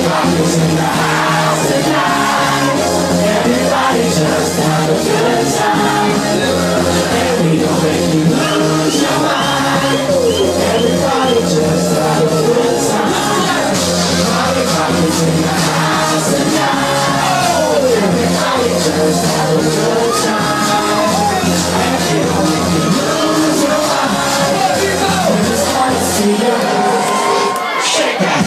rockers in the house tonight. Everybody just have a good time, and we gon' make you lose your mind. Everybody just have a good time. Party rockers in the house tonight. Everybody just have a good time, and we gon' make you lose your mind. We just wanna see you shake that.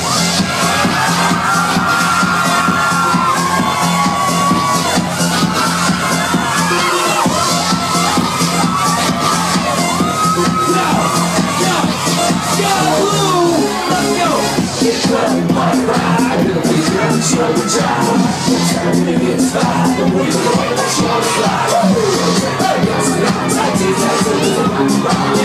Slow down, time to get started. The way the way that you're fly. I got some tighties that do the run.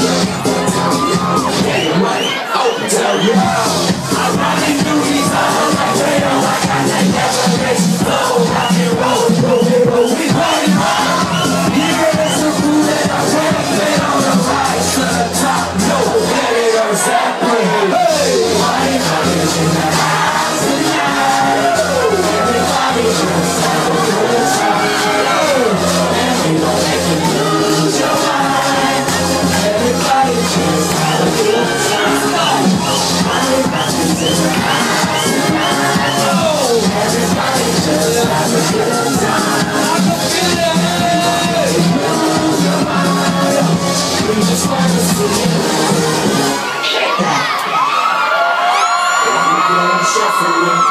Yeah, right. Oh, tell you. I'm running through these halls like radio. I got that desperation flow. Rock and roll, we party hard. Yeah, that's so cool that I went on the rise to the top. No, that it goes that way. Hey, why not in the house tonight? Everybody just have a good time, and we gon' make you lose your mind. Everybody just have a good time. Everybody's in the house tonight. Everybody just have a good time. Lose your mind. We just wanna see you shake that. Everybody shuffling.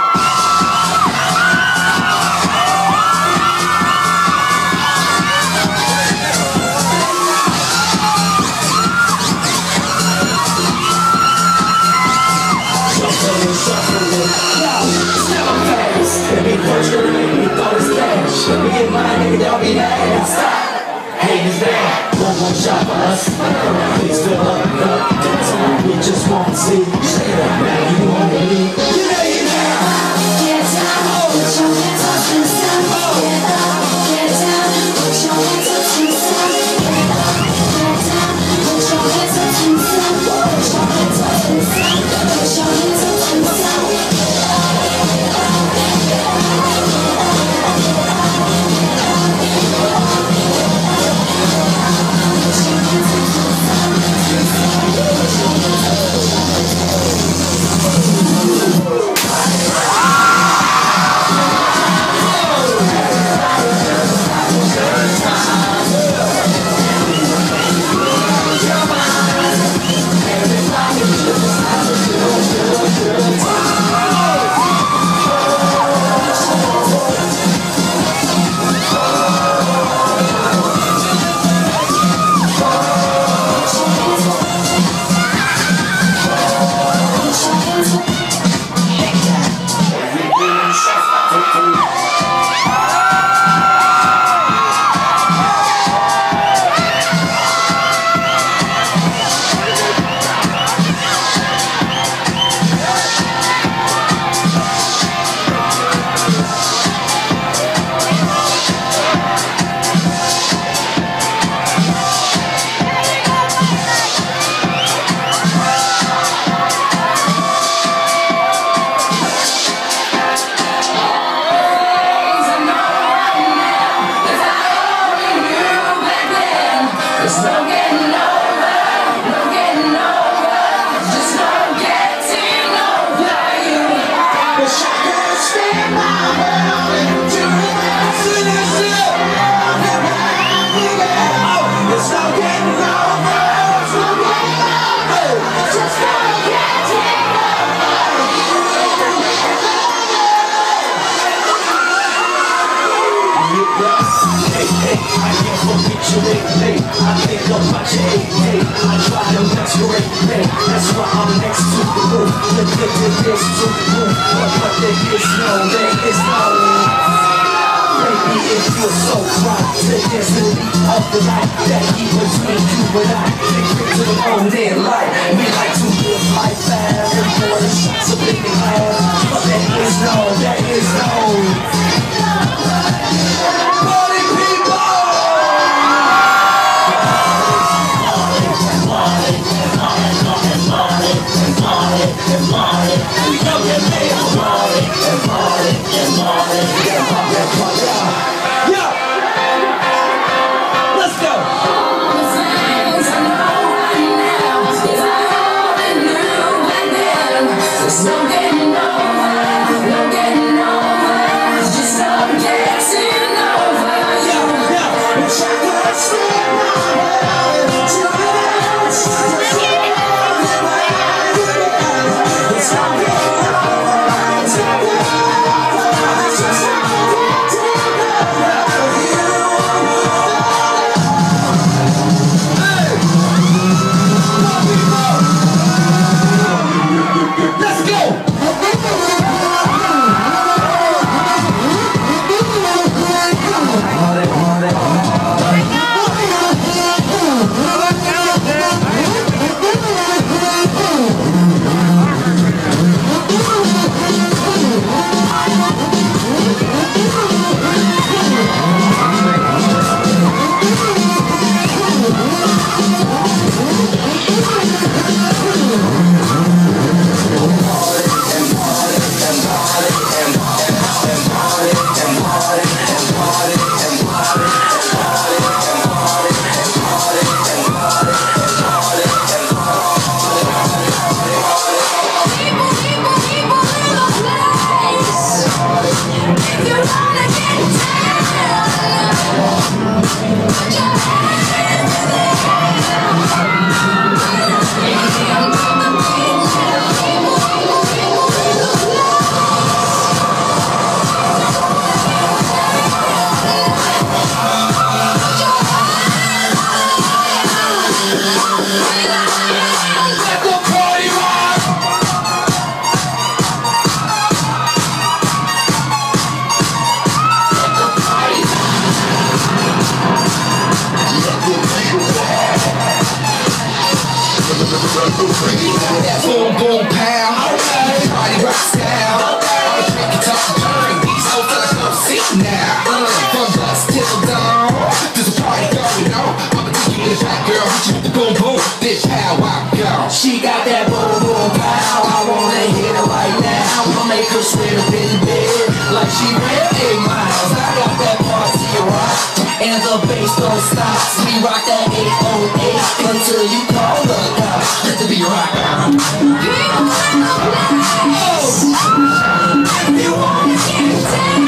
Don't be mad, stop. Haters there, one shot for us. Please fill up the cup. We just want to see you say that now you want to leave. You know you now. Get down, put your hands up to the sun. Get up, get down, put your hands up to the sun. Get up, get down, put your hands up to the sun. Put your hands up to the sun. Put your hands up to the sun. I think about your 8-day. I try to masquerade, that's why I'm next to the roof. Look at this to the roof, but there is no. Baby, it feels so right. The destiny of the light that keep between you and I. Take it to the golden light. We like to live life fast and pour the shots of big and glass. But there is no. Party people! We go get made a party. boom, boom, pow. Party rock style. All the drink and talk burn. These hoes feel like I'm sick now. From dusk till dawn, there's a party going on. I'ma take you in the back, girl. Hit you with the boom, boom. Then pow, I go. She got that boom, boom, pow. I wanna hit her right now. I'ma make her sweat up in bed like she ran 8 miles. I got that party rock, and the bass don't stop. We rock that 808 until you call the cops. Let the beat rock. You wanna get down?